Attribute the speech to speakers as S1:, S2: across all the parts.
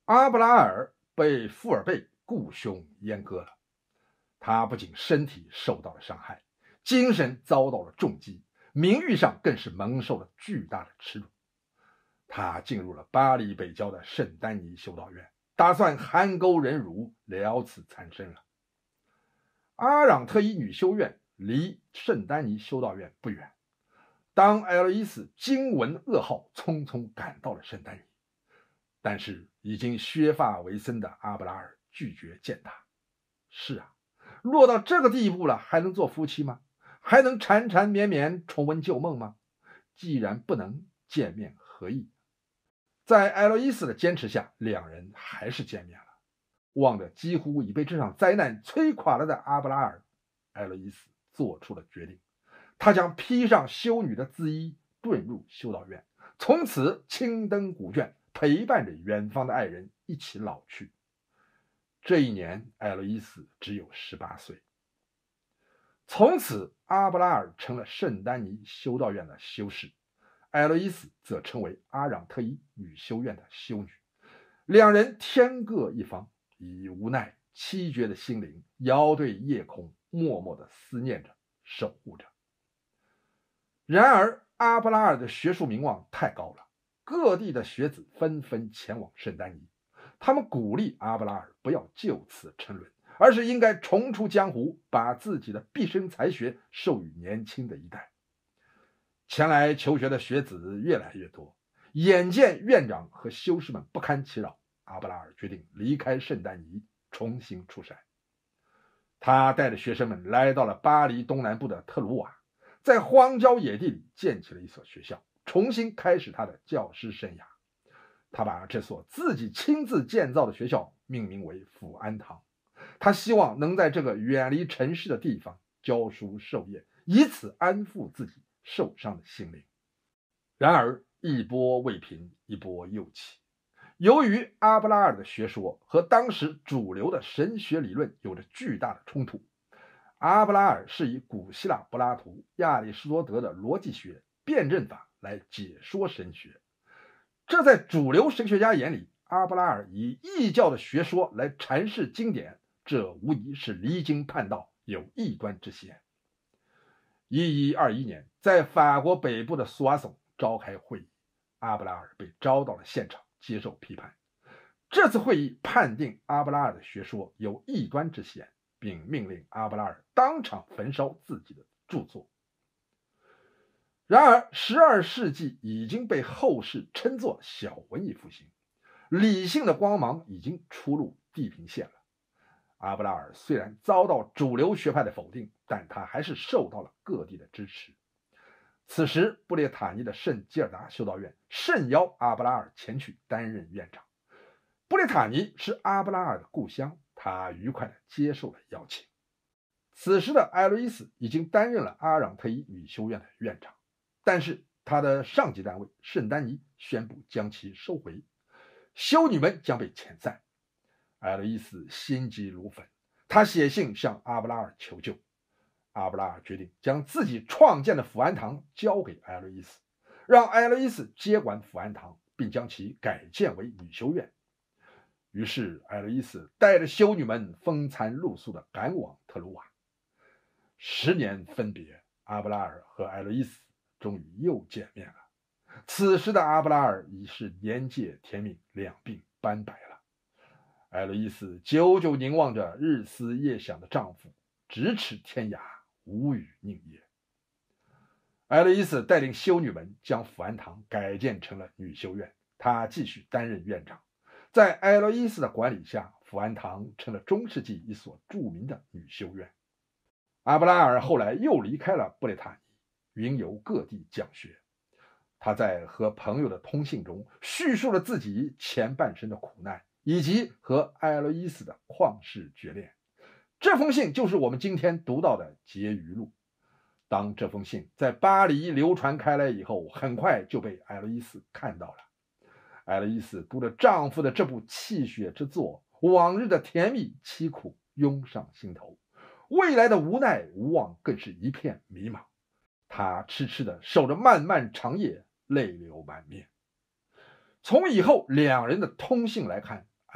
S1: 阿布拉尔被富尔贝雇凶阉割了，他不仅身体受到了伤害，精神遭到了重击，名誉上更是蒙受了巨大的耻辱。他进入了巴黎北郊的圣丹尼修道院，打算酣沟人乳，了此残生了。阿朗特伊女修院离圣丹尼修道院不远，当艾洛伊斯惊闻噩耗，匆匆赶到了圣丹尼，但是已经削发为僧的阿布拉尔拒绝见他。是啊，落到这个地步了，还能做夫妻吗？还能缠缠绵绵重温旧梦吗？既然不能见面，何意？在艾洛伊斯的坚持下，两人还是见面了。望着几乎已被这场灾难摧垮了的阿布拉尔，艾洛伊斯做出了决定，他将披上修女的紫衣，遁入修道院，从此青灯古卷，陪伴着远方的爱人一起老去。这一年，艾洛伊斯只有18岁。从此，阿布拉尔成了圣丹尼修道院的修士，艾洛伊斯则成为阿朗特伊女修院的修女。两人天各一方，以无奈凄绝的心灵遥对夜空，默默地思念着，守护着。然而阿布拉尔的学术名望太高了，各地的学子纷纷前往圣丹尼，他们鼓励阿布拉尔不要就此沉沦，而是应该重出江湖，把自己的毕生才学授予年轻的一代。前来求学的学子越来越多，眼见院长和修士们不堪其扰，阿布拉尔决定离开圣丹尼，重新出山。他带着学生们来到了巴黎东南部的特鲁瓦，在荒郊野地里建起了一所学校，重新开始他的教师生涯。他把这所自己亲自建造的学校命名为福安堂，他希望能在这个远离城市的地方教书授业，以此安抚自己受伤的心灵。然而一波未平，一波又起。由于阿布拉尔的学说和当时主流的神学理论有着巨大的冲突，阿布拉尔是以古希腊柏拉图、亚里士多德的逻辑学、辩证法来解说神学。这在主流神学家眼里，阿布拉尔以异教的学说来阐释经典，这无疑是离经叛道，有异端之嫌。1121年，在法国北部的苏瓦松召开会议，阿布拉尔被招到了现场接受批判。这次会议判定阿布拉尔的学说有异端之嫌，并命令阿布拉尔当场焚烧自己的著作。然而12世纪已经被后世称作小文艺复兴，理性的光芒已经出入地平线了。阿布拉尔虽然遭到主流学派的否定，但他还是受到了各地的支持。此时布列塔尼的圣基尔达修道院盛邀阿布拉尔前去担任院长。布列塔尼是阿布拉尔的故乡，他愉快地接受了邀请。此时的艾洛伊斯已经担任了阿朗特伊女修院的院长，但是他的上级单位圣丹尼宣布将其收回，修女们将被遣散。艾洛伊斯心急如焚，他写信向阿布拉尔求救。阿布拉尔决定将自己创建的福安堂交给艾洛伊斯，让艾洛伊斯接管福安堂，并将其改建为女修院。于是艾洛伊斯带着修女们风餐露宿地赶往特鲁瓦。10年分别，阿布拉尔和艾洛伊斯终于又见面了。此时的阿布拉尔已是年届天命，两鬓斑白了。艾洛伊斯久久凝望着日思夜想的丈夫，咫尺天涯，无语凝噎。艾洛伊斯带领修女们将福安堂改建成了女修院，她继续担任院长。在艾洛伊斯的管理下，福安堂成了中世纪一所著名的女修院。阿布拉尔后来又离开了布列塔尼，云游各地讲学。他在和朋友的通信中叙述了自己前半生的苦难，以及和艾洛伊斯的旷世绝恋。这封信就是我们今天读到的结余录。当这封信在巴黎流传开来以后，很快就被艾洛伊斯看到了。艾洛伊斯读了丈夫的这部泣血之作，往日的甜蜜凄苦涌上心头，未来的无奈无望更是一片迷茫。她痴痴地守着漫漫长夜，泪流满面。从以后两人的通信来看，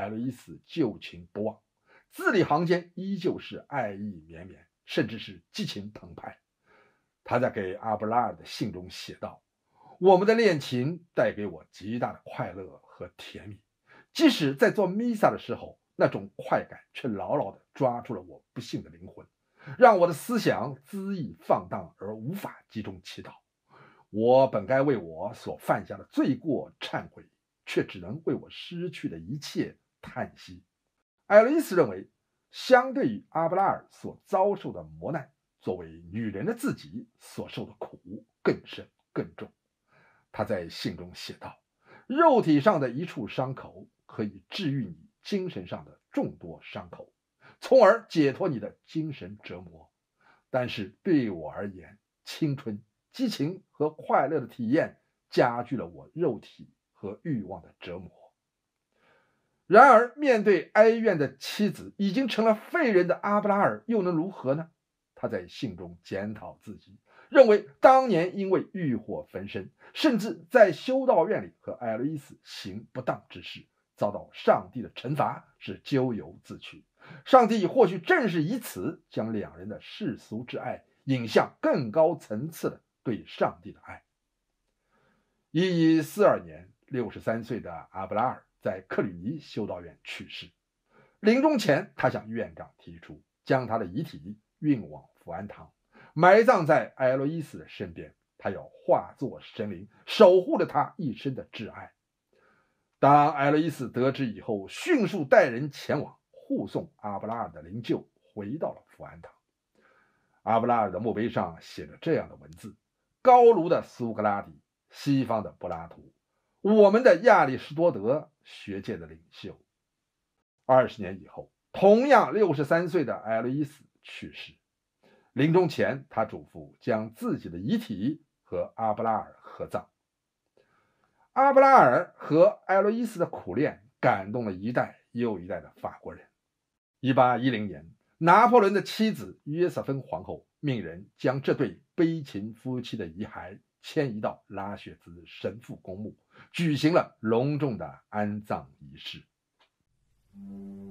S1: 爱洛伊斯旧情不忘，字里行间依旧是爱意绵绵，甚至是激情澎湃。他在给阿布拉尔的信中写道：我们的恋情带给我极大的快乐和甜蜜，即使在做弥撒的时候，那种快感却牢牢地抓住了我不幸的灵魂，让我的思想恣意放荡而无法集中祈祷。我本该为我所犯下的罪过忏悔，却只能为我失去的一切叹息。爱洛伊斯认为，相对于阿布拉尔所遭受的磨难，作为女人的自己所受的苦更深更重。他在信中写道：肉体上的一处伤口可以治愈你精神上的众多伤口，从而解脱你的精神折磨。但是对我而言，青春、激情和快乐的体验加剧了我肉体和欲望的折磨。然而，面对哀怨的妻子，已经成了废人的阿布拉尔又能如何呢？他在信中检讨自己，认为当年因为欲火焚身，甚至在修道院里和爱洛伊斯行不当之事，遭到上帝的惩罚，是咎由自取。上帝或许正是以此将两人的世俗之爱引向更高层次的对上帝的爱。1142年，63岁的阿布拉尔在克吕尼修道院去世。临终前，他向院长提出将他的遗体运往福安堂，埋葬在爱洛伊斯的身边，他要化作神灵，守护着他一生的挚爱。当爱洛伊斯得知以后，迅速带人前往护送阿布拉尔的灵柩回到了福安堂。阿布拉尔的墓碑上写着这样的文字：高卢的苏格拉底，西方的柏拉图，我们的亚里士多德，学界的领袖。20年以后，同样63岁的爱洛伊斯去世。临终前，他嘱咐将自己的遗体和阿布拉尔合葬。阿布拉尔和爱洛伊斯的苦恋感动了一代又一代的法国人。1810年，拿破仑的妻子约瑟芬皇后命人将这对悲情夫妻的遗骸迁移到拉雪兹神父公墓，举行了隆重的安葬仪式。